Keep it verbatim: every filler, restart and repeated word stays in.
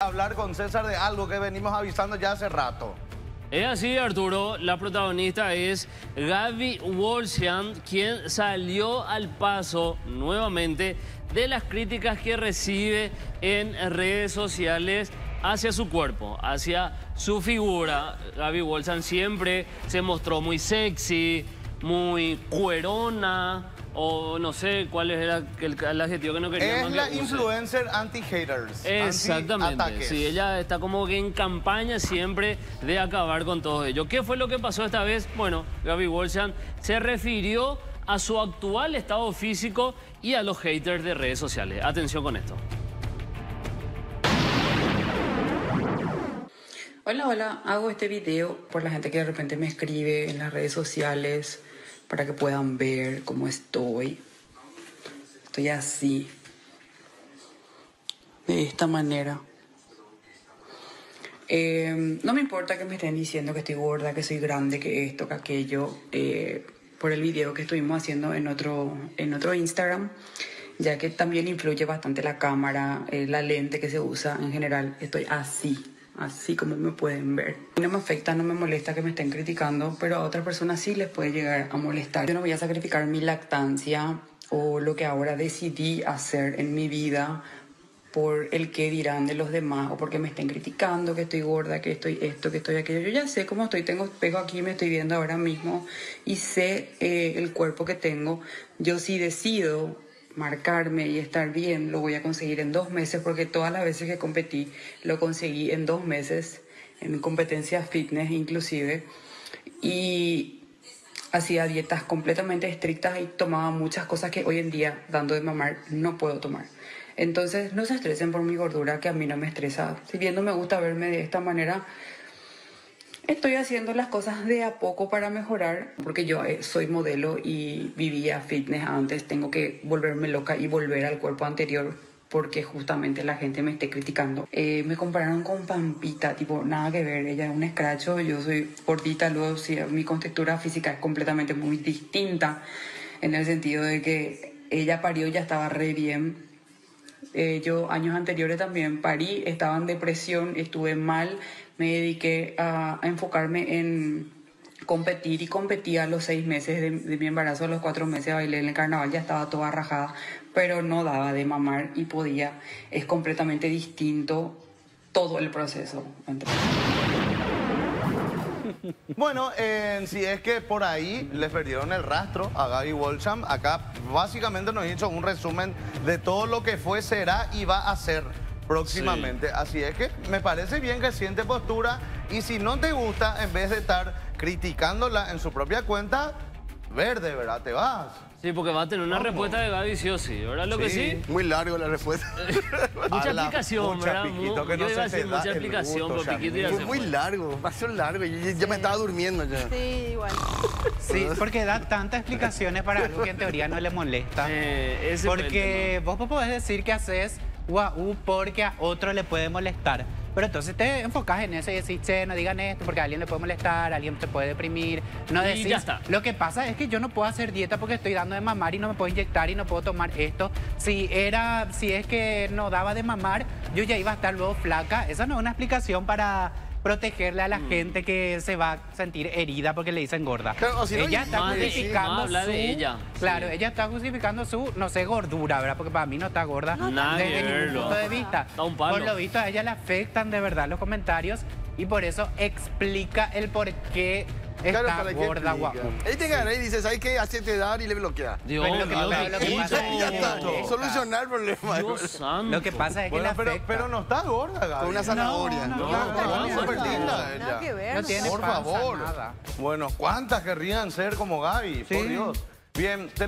hablar con César de algo que venimos avisando ya hace rato. Es así, Arturo. La protagonista es Gaby Wolsian, quien salió al paso nuevamente de las críticas que recibe en redes sociales hacia su cuerpo, hacia su figura. Gaby Wolsian siempre se mostró muy sexy, muy cuerona, o no sé cuál era el, el adjetivo que no queríamos. Es la que use. Influencer anti-haters. Exactamente, anti sí, ella está como que en campaña siempre de acabar con todo ello. ¿Qué fue lo que pasó esta vez? Bueno, Gaby Wolsian se refirió a su actual estado físico y a los haters de redes sociales. Atención con esto. Hola, hola, hago este video por la gente que de repente me escribe en las redes sociales para que puedan ver cómo estoy. Estoy así, de esta manera. Eh, no me importa que me estén diciendo que estoy gorda, que soy grande, que esto, que aquello, eh, por el video que estuvimos haciendo en otro, en otro Instagram, ya que también influye bastante la cámara, eh, la lente que se usa en general. Estoy así. Así como me pueden ver. No me afecta, no me molesta que me estén criticando, pero a otras personas sí les puede llegar a molestar. Yo no voy a sacrificar mi lactancia o lo que ahora decidí hacer en mi vida por el qué dirán de los demás o porque me estén criticando, que estoy gorda, que estoy esto, que estoy aquello. Yo ya sé cómo estoy, tengo espejo aquí, me estoy viendo ahora mismo y sé eh, el cuerpo que tengo. Yo sí decido marcarme y estar bien, lo voy a conseguir en dos meses porque todas las veces que competí lo conseguí en dos meses, en competencias fitness inclusive, y hacía dietas completamente estrictas y tomaba muchas cosas que hoy en día, dando de mamar, no puedo tomar. Entonces no se estresen por mi gordura, que a mí no me estresa. Si bien no me gusta verme de esta manera, estoy haciendo las cosas de a poco para mejorar, porque yo soy modelo y vivía fitness antes. Tengo que volverme loca y volver al cuerpo anterior porque justamente la gente me esté criticando. Eh, me compararon con Pampita, tipo, nada que ver. Ella es un escracho, yo soy gordita, luego sí, mi contextura física es completamente muy distinta, en el sentido de que ella parió, ya estaba re bien. Eh, yo años anteriores también parí, estaba en depresión, estuve mal, me dediqué a, a enfocarme en competir y competí a los seis meses de, de mi embarazo, a los cuatro meses bailé en el carnaval, ya estaba toda rajada, pero no daba de mamar y podía. Es completamente distinto todo el proceso. Bueno, eh, si es que por ahí les perdieron el rastro a Gaby Wolsian, acá básicamente nos hizo un resumen de todo lo que fue, será y va a ser próximamente. Sí. Así es que me parece bien que siente postura y si no te gusta, en vez de estar criticándola en su propia cuenta, verde, ¿verdad? Te vas. Sí, porque va a tener una ¿Cómo? respuesta de Gaby sí o sí, ¿verdad? Lo sí. que sí. Muy largo la respuesta. Mucha explicación, mucha, ¿verdad? Piquito, que Yo no iba a se decir te da mucha el explicación, gusto, pero Piquito ya Fue se muy fue. largo, pasó largo. Yo, yo Sí. ya me estaba durmiendo ya. Sí, igual. Sí, porque da tantas explicaciones para algo que en teoría no le molesta. Eh, ese fue el Porque vos podés decir que haces guau porque a otro le puede molestar. Pero entonces te enfocas en eso y decís, che, no digan esto porque a alguien le puede molestar, a alguien te puede deprimir. No Y decís, ya está. Lo que pasa es que yo no puedo hacer dieta porque estoy dando de mamar y no me puedo inyectar y no puedo tomar esto. Si era, si es que no daba de mamar, yo ya iba a estar luego flaca. Esa no es una explicación para protegerle a la mm. gente que se va a sentir herida porque le dicen gorda. Claro, o si no, ella está más de- justificando más habla su... de ella. Claro, Sí. ella está justificando su, no sé, gordura, ¿verdad? Porque para mí no está gorda No, Nada que desde ningún verlo. punto de vista. Está un palo. Por lo visto a ella le afectan de verdad los comentarios y por eso explica el por qué está Claro, para que gorda, explica. guapo. Él te gana y dice, ¿sabes qué? Hacete dar y le bloquea. Dios, Pero lo que- lo lo que que pasa Y ya está, Quito. solucionar el problema. Dios santo. Lo que pasa es que Bueno, le pero, afecta. pero no está gorda, Gaby. Con una zanahoria. No, No, no, no, no, no, no, súper no, linda Nada ella. que ver. No tiene Por panza, favor. nada. Bueno, ¿cuántas querrían ser como Gaby? Por Sí. Dios. Bien.